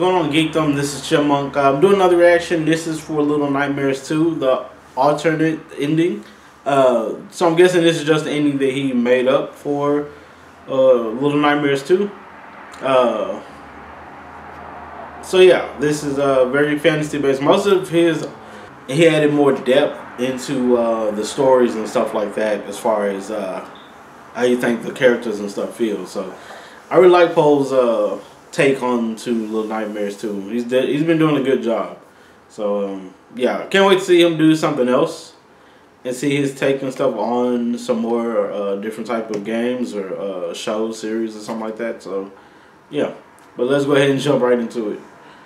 going on, Geekdom? This is Chipmunk. I'm doing another reaction. This is for Little Nightmares 2, the alternate ending. So I'm guessing this is just the ending that he made up for Little Nightmares 2. So yeah, this is very fantasy based. Most of his, he added more depth into the stories and stuff like that, as far as how you think the characters and stuff feel. So I really like Poe's take on to Little Nightmares 2. He's been doing a good job. So yeah, can't wait to see him do something else and see his take and stuff on some more different type of games or shows, series, or something like that. So yeah, but let's go ahead and jump right into it.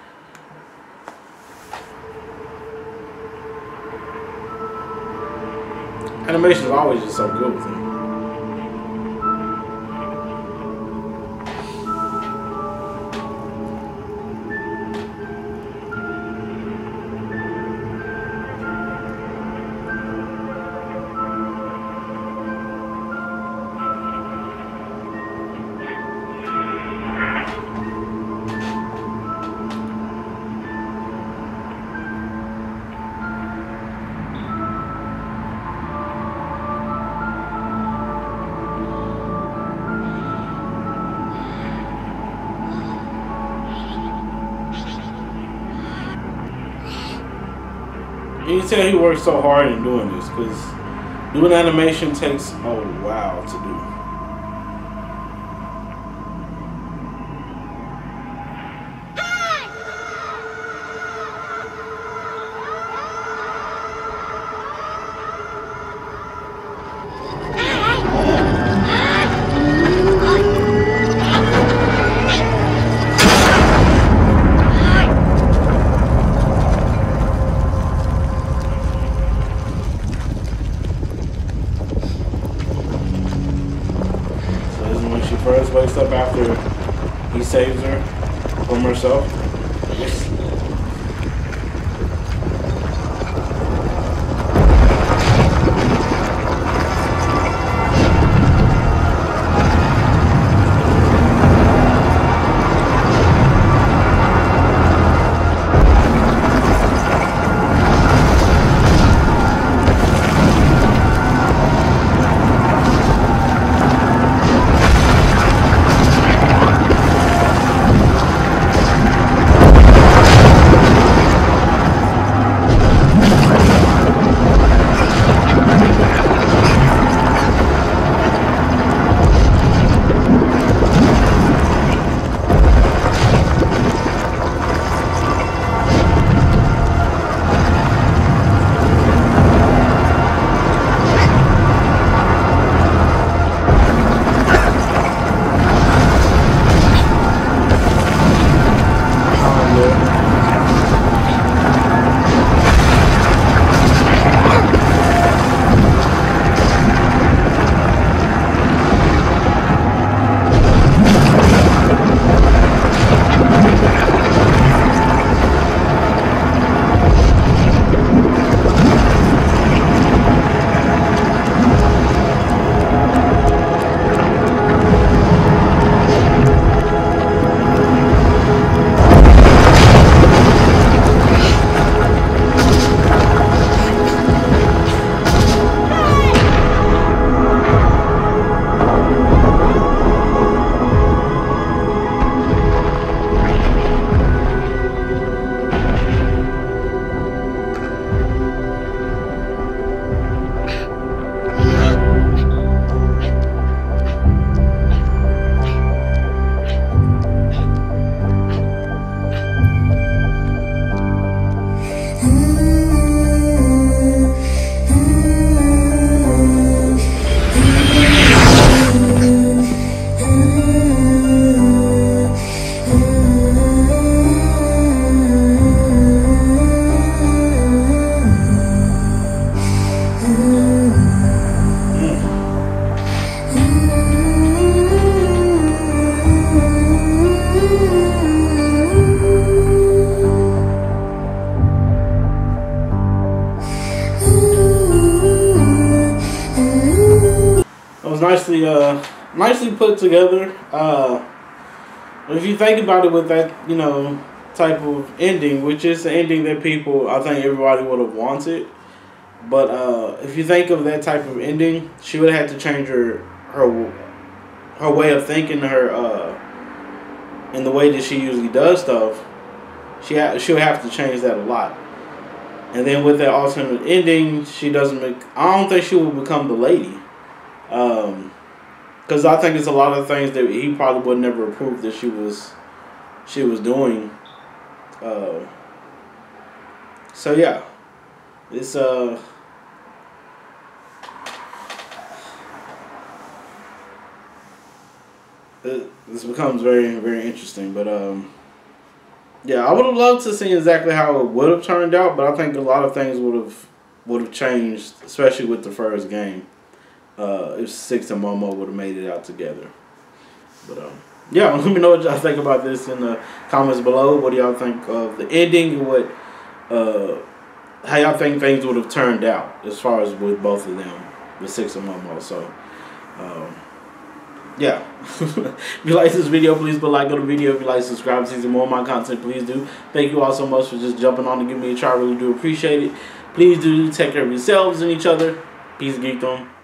Animation is always just so good with him. You can tell he works so hard in doing this, because doing animation takes a while to do. She first wakes up after he saves her from herself. nicely put together. If you think about it, with that, you know, type of ending, which is the ending that people, I think everybody would have wanted. But if you think of that type of ending, she would have to change her way of thinking, in the way that she usually does stuff. She'll have to change that a lot. And then with that alternate ending, she doesn't make. I don't think she will become the lady. Because I think it's a lot of things that he probably would never approve that she was doing. So yeah, it's this becomes very very interesting. But yeah, I would have loved to see exactly how it would have turned out, but I think a lot of things would have changed, especially with the first game. If Six and Momo would have made it out together. But yeah, let me know what y'all think about this in the comments below. What do y'all think of the ending, and what how y'all think things would have turned out as far as with both of them, with Six and Momo? So yeah. If you like this video, please put a like on the video. If you like, subscribe to see more of my content, please do. Thank you all so much for just jumping on and giving me a try. I really do appreciate it. Please do take care of yourselves and each other. Peace, geekdom.